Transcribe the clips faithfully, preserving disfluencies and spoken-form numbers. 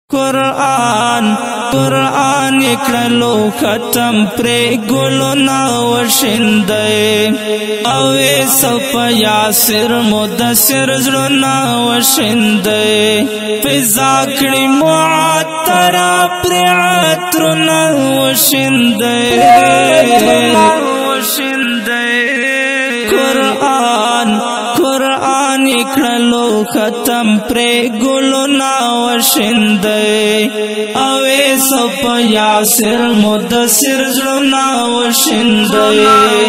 قرآن قرآن اکڑلو ختم پری گلونا وشندے اوے سپ یاسر مدثر زلونا وشندے فزاکڑی معطرہ پری عطرنا وشندے قرآن قرآن اکڑلو ختم پری گلونا وشندے اوے سپ یاسر مدثر زلونا وشندے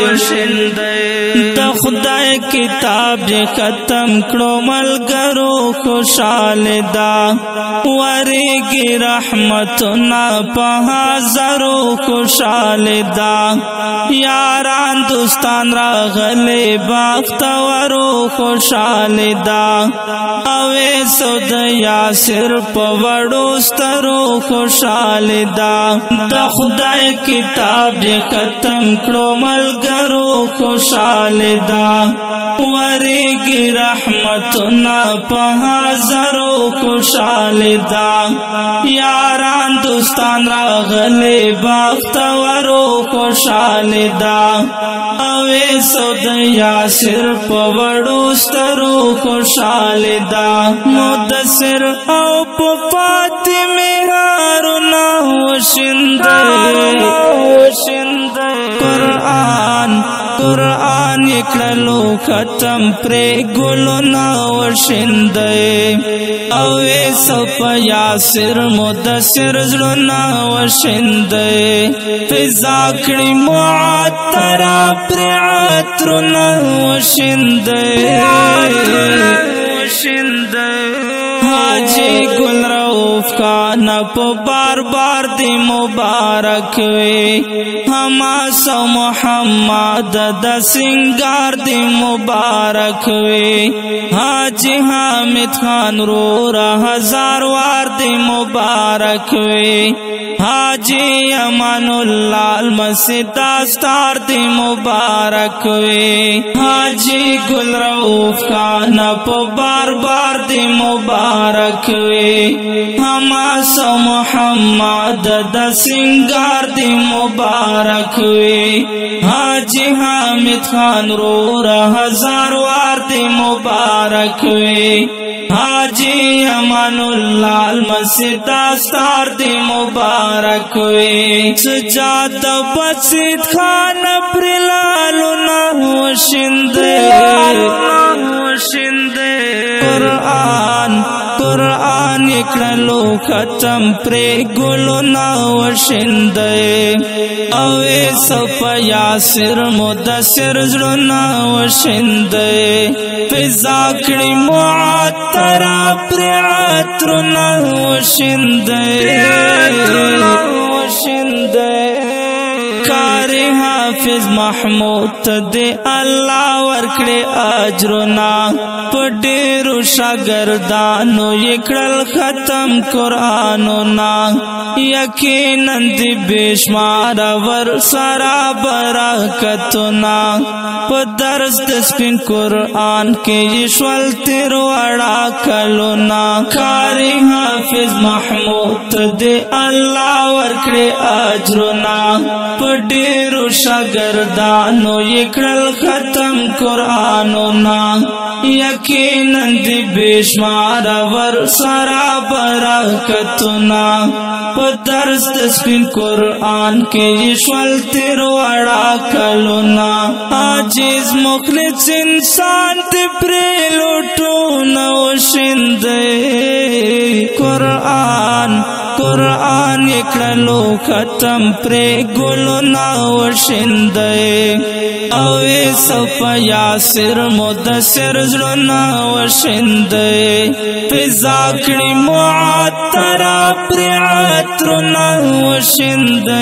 دا خدای کتاب جے ختم کرو ملگرو خوشحال دا ورگی رحمتنا پہازرو خوشحال دا یاران دوستان راغلے باختورو خوشحال دا اوے سود یاسر پوڑو سترو خوشحال دا دا خدای کتاب جے ختم کرو ملگرو خوشحال دا ورگی رحمتنا پہازرو خوشحال دا یاران دوستان راغلے باختورو خوشحال دا اوے سود یاسر پوڑو سترو خوشحال دا مدثر او پاتی میرارونا وشندے قرآن قرآن اکڑلو ختم پری گلونا وشندے اوے سپ یاسر مدثر زلونا وشندے فزاکڑی معطرہ پری عطرنا وشندے حاجی گل رؤوف کا نپ بار بار دی مبارک وے ہما سو محمد دا سنگار دی مبارک وے حاجی حامد خان رو را ہزار وار دی مبارک وے حاجی امان اللہ المسجد داستار دی مبارک وے حاجی گل رؤوف کا نپ بار بار دی مبارک وے ہما سو محمد دا سنگار دی مبارک وے حاجی حامد خان رو را ہزار وار دی مبارک وے حاجی امان اللہ المسجد داستار دی مبارک وے سجاد بسیط خان پرلالونا وشندے قرآن قرآن اکڑلو ختم پری گلونا وشندے اوے سپ یاسر مدثر زلونا وشندے فزاکڑی معطرہ پری عطرنا وشندے کاری حافظ محمود دے اللہ ورکڑے اجرنا پڈیرو شاگردانو یکڑل ختم قرآنونا یقیناً دی بیشمار ور سارا برکتنا پا درس دسپن قرآن کے یشول تیرو اڑا کلونا کاری حافظ محمود دے اللہ ورکڑے اجرنا پڈیرو شاگردانو یکڑل ختم قرآنونا یقیناً دی بیشمار ور سارا برکتنا پا درس دسپن قرآن کے یشول تیرو اڑا کلونا عاجز مخلص انسان تی پری لوٹونا وشندے قرآن قرآن اکڑلو ختم پری گلونا وشندے اوے سپ یاسر مدثر زلونا وشندے فزاکڑی معطرہ پری عطرنا وشندے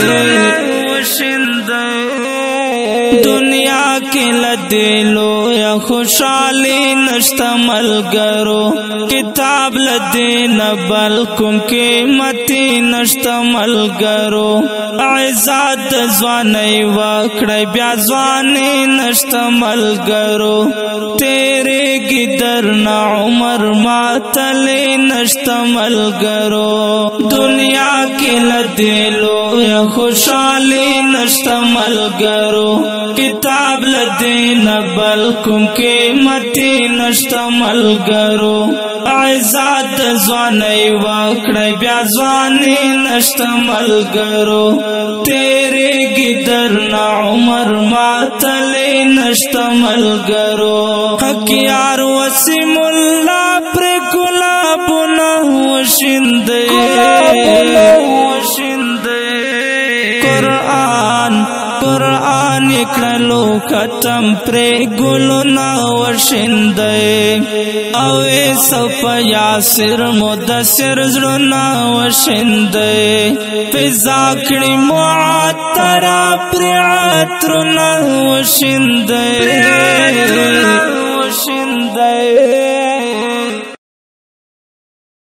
دنیا کے لدیلو یا یا خوشحالی نشتا ملگرو کتاب لدین بلکم قیمتی نشتا ملگرو عزت زوانی وکڑی بیا زوانی نشتا ملگرو تیرے گی درنا عمر ماتلی نشتا ملگرو دنیا کی لدیلو یا خوشحالی نشتا ملگرو کتاب لدین بلکم قیمتی نشتا ملگرو عزت زوانی وکڑی بیا زوانی نشتا ملگرو تیرے گی درنا عمر ماتلی نشتا ملگرو حق یار وسیم اللہ پر گلابنا وشندے قرآن قرآن اکڑلو ختم پر گلنا وشندے اوے سپا یاسر مدسر زرنا وشندے فزاکڑی معطرہ پر عطرنا وشندے وشندے